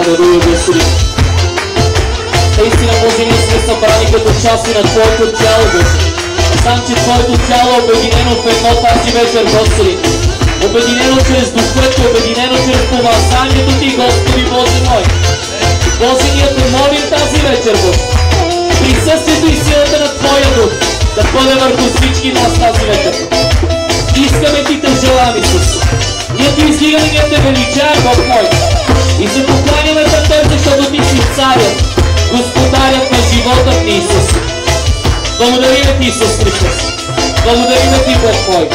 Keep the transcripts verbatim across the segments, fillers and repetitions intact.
Алелуя, Господи. Наистина, Боже, ние сме събрани като части на Твоето тяло, Господи. Знам, че Твоето тяло е обединено в едно тази вечер, Господи. Обединено чрез Духът, обединено чрез помазанието Ти, Господи, Боже мой. Боже, ние Те молим тази вечер, Боже. Присъствието и силата на Твоя Дух да бъде върху всички нас тази вечер. Искаме Ти Те желаем, Исус. Ние Ти издигаме, ние Те величаем, Бог мой. И се покланяме за Теб, защото Ти си царят, Господарят на живота ни, Исус. Благодарим Ти, Исус Христос. Благодарим Ти, Бог мой.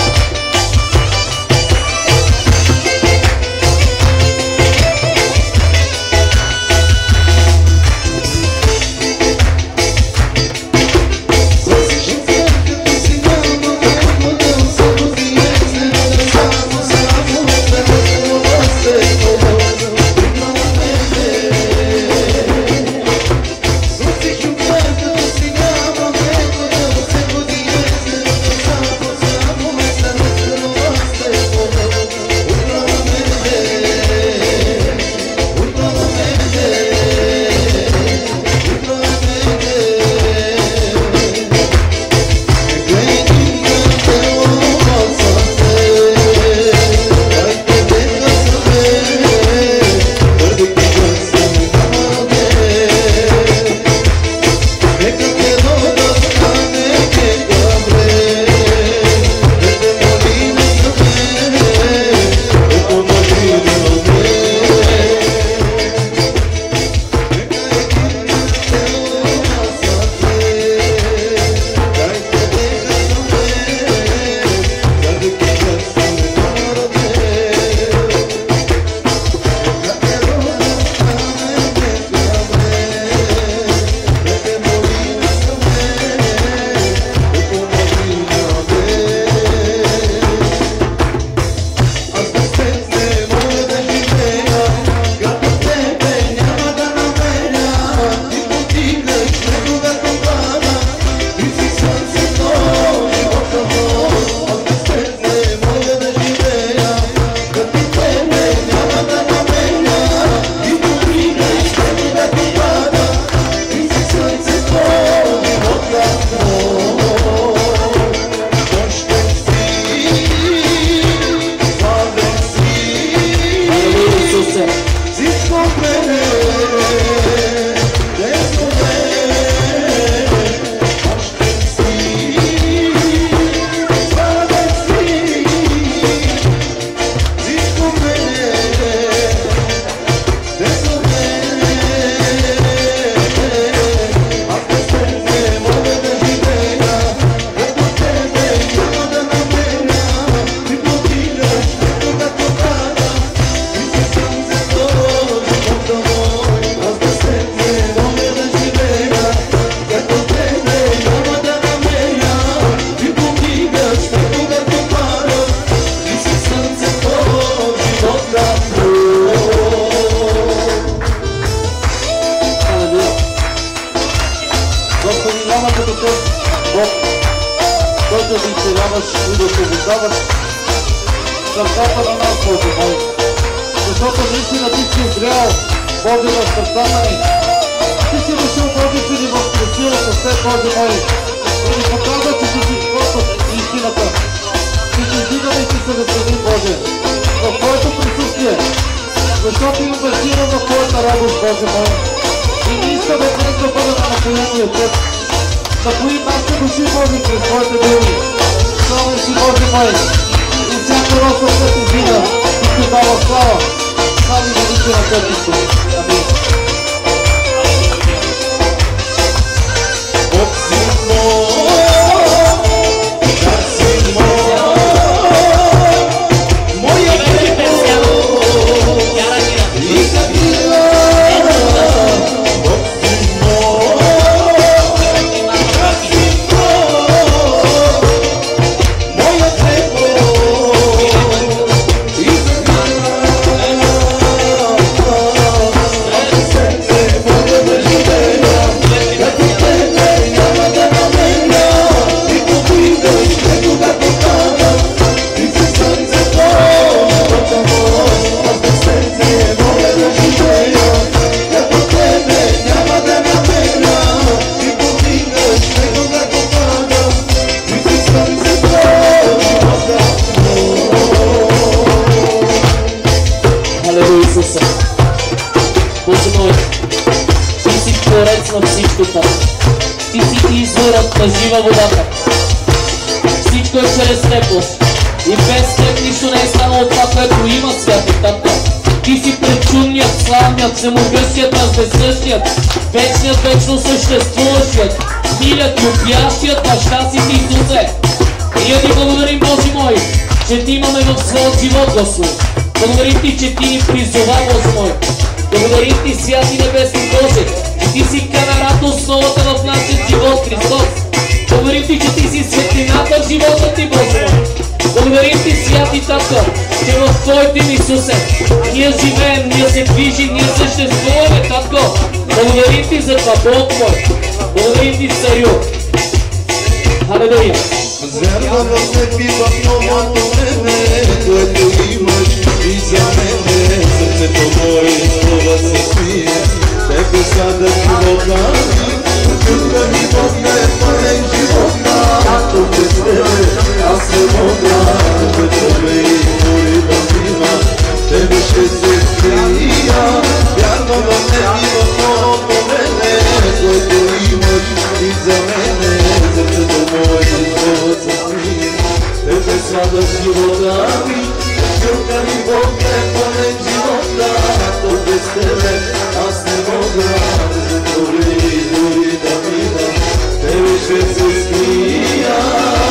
Боже мой, Ти си творец на всичко това. Ти си изворът на жива водата. Всичко е чрез Теб, Боже. И без Теб нищо не е станало това, което има, Святи Татко. Ти си пречудният, славният, всемогъщият, безсъщият, вечният, вечно съществуващият, милият, любящият баща си Ти, Исусе. И ние Ти благодарим, Боже мой, че Ти имаме в своят живот, Господи. Благодарим Ти, че Ти ни призова, Боже мой. Благодарим Ти, Святи Небесни Боже, че Ти си камерата, основата в нашия живот, Христос. Благодарим Ти, че Ти си светлината в живота Ти, Боже мой. Благодарим Ти, Святи Татко, че в Твоите им, Исусе, ние живеем, ние се движим, ние съществуваме, Татко. Благодарим Ти за това, Бог мой. Благодарим Ти, Царю. Халелуя. Вярвам в Теб и в новото време, което имаш и за мене. Сърцето мое слова се смие, Тебе сада живота ми. Чудна живота е пълен живота, ако без Тебе аз не мога. Ветрове и море да мина, Тебе ще се скрия. Вярвам в Теб и в новото време, което имаш и за мене. Сърцето мое слова се смие, Тебе сада живота ми. Чудна живота е пълен живота, ако без Тебе аз не мога. Ветрове и море да мина, Тебе ще се скрия.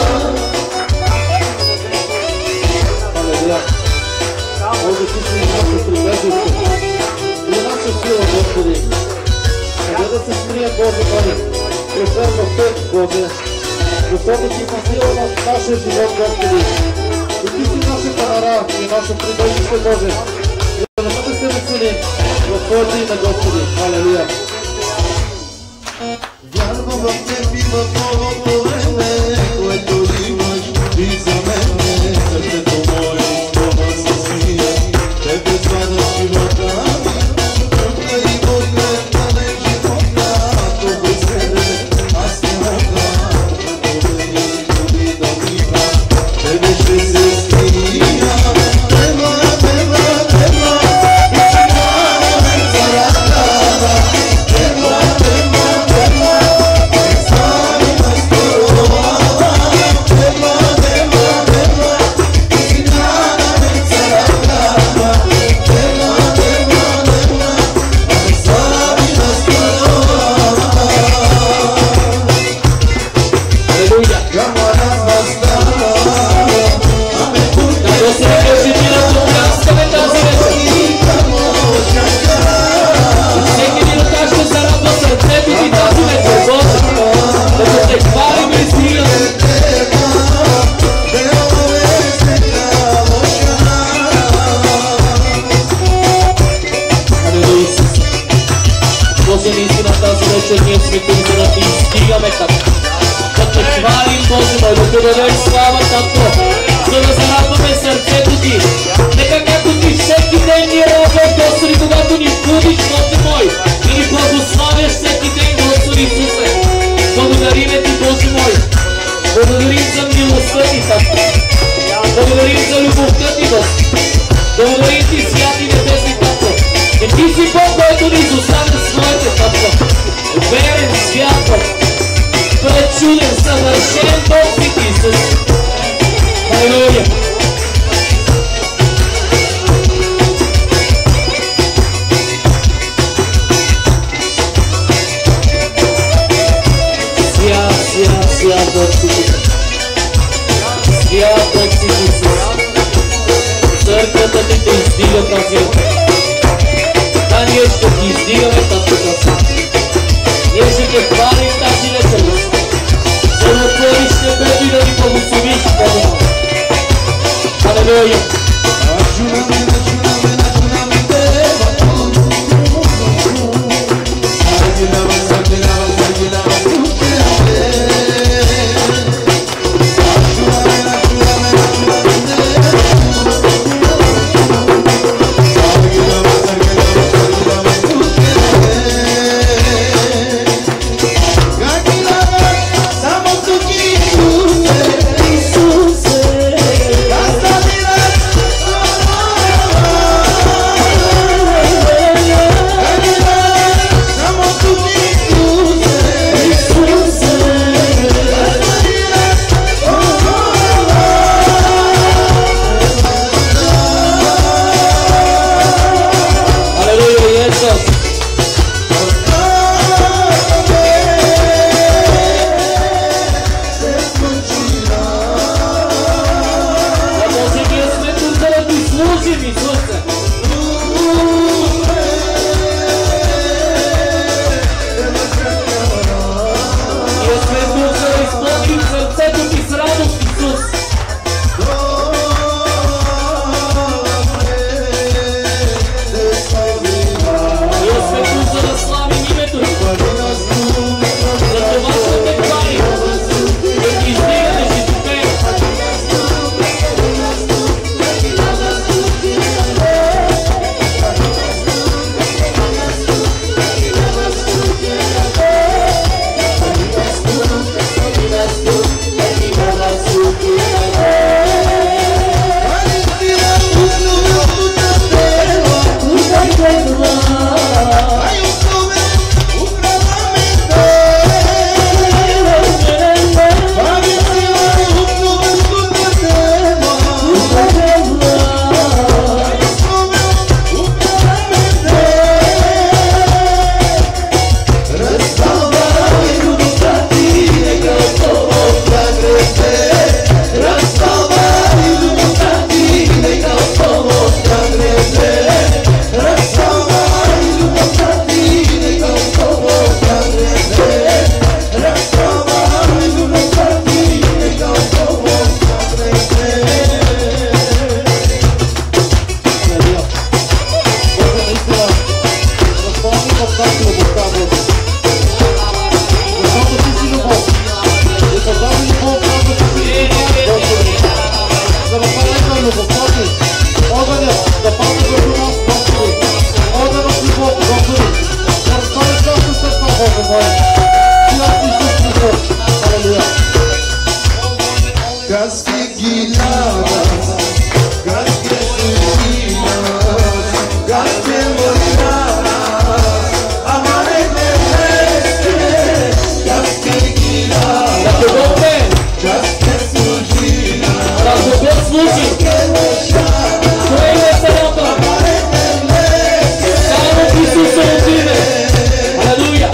Може Ти си нашето прибежище и наша сила, Господи. Къде да се скрие, Боже мой, освен в Теб, Боже, защото Ти има сила в нашия живот, Господи. И Ти си наша камара и наше прибежище, Боже. И да не се веселим в Твоето име, Господи. Алелуя. Вярвам в Теб и в новото време, което имаш и за мене. Сърцето мое слова се смие, Тебе свада живота ми. Чудна живота е пълен живота, ако без Тебе аз не мога. Ветрове и море да мина, Тебе ще се скрия. Тева, тева, тева, изчиняваме заракава. Тева, тева, тева, слави на сторова. Тева, тева, тева, изчиняваме заракава. Тева, тева, тева, слави на сторова. Алелуя. Камара бастава, аме Да се режимира Богданскаме тази вечер. Всеки един от нас ще се радва сърцето Ти тази вечер, Боже. Да Те хвалим и издигаме. Алелуя, Исус. Боже, наистина тази вечер ние сме тук, за да Ти издигаме, Татко. Да Те хвалим, Боже мой, да Те дадем слава, Татко, за да се радваме сърцето Ти. Нека както Ти всеки ден ни радваш, Господи, когато ни будиш, Боже мой, и ни благославяш всеки ден, Господи Исусе. Благодариме Ти, Боже мой. Благодарим за милостта Ти, Татко. Благодарим за любовта Ти, Господи. Благодарим Ти, Святи Небесни Татко, че Ти си Бог, който ни изоставя своите, Татко. Верен, свят Бог, пречуден, съвършен Бог си Ти, Исус. Алелуя. Свят, свят, свят Бог си Ти. Свят Бог си Ти, Исус. Църквата Ти Те издига тази вечер. Да, ние ще Ти издигаме, Татко Господи. Ние ще Те хвалим тази вечер, Господи. За да отвориш небето и да ни благословиш, Боже мой. Алелуя. Начунаме, начунаме, начунаме Тева. Саргинава, саргинава, саргинава, сушеме. Начунаме, начунаме, начунаме Тева. Саргинава, саргинава, саргинава, сушеме. изпълни в нас любовта, Боже. Защото ти си любов. И по тази любов казва, че ти си любов, Господи. За да падне любовта ти, огънят да падне върху нас, Господи. Огън от любов, Господи. Да разпали цялата сърца, Боже мой. Ти аз си Исус Христос. Алелуя. Casque guiadas, casque sucinas, casque mojadas, amare de este, casque guiadas, Да те Бог бе! casque sucinas, Да те Бог служи! Кое е веселото? Само в Исусово име! Алелуя!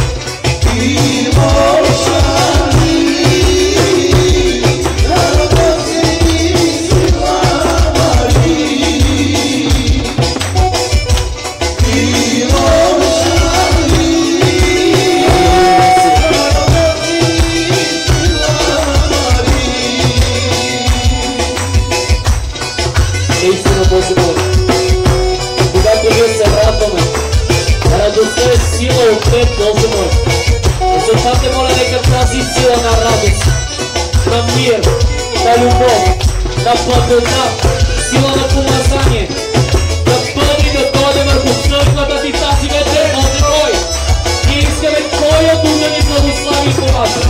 Наистина, Боже мой, когато ние се радваме, радостта е сила от Теб, Боже мой. Затова те моля, нека тази сила на радост, на мир, на любов, на благодат, сила на помазание, да бъде и да дойде върху църквата ти тази вечер, Боже мой. Ние искаме Твоя дух да ни благослови и помага.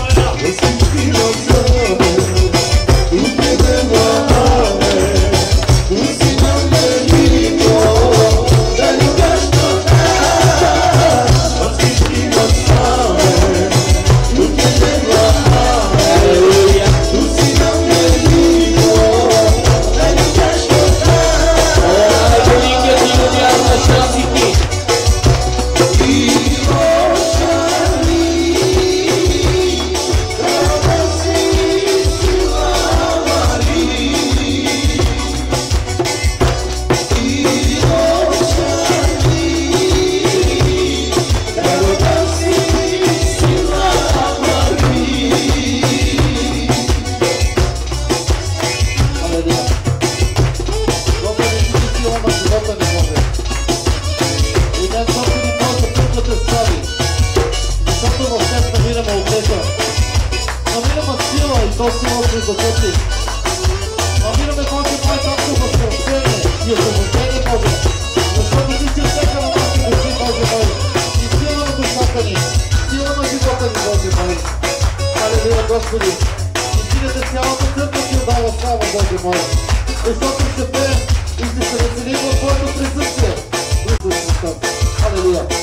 Намираме Боже мой както възкръщение и освобождение, Боже. Защото ти си всяка на нашите души, Боже мой. И сила на душата ни, сила на живота ни, Боже мой. Алелуя, Господи. И силите цялата църква ти отдава слава, Боже мой. Защото ще пеем и ще се веселим в Твоето присъствие. Христос Христос. Алелуя.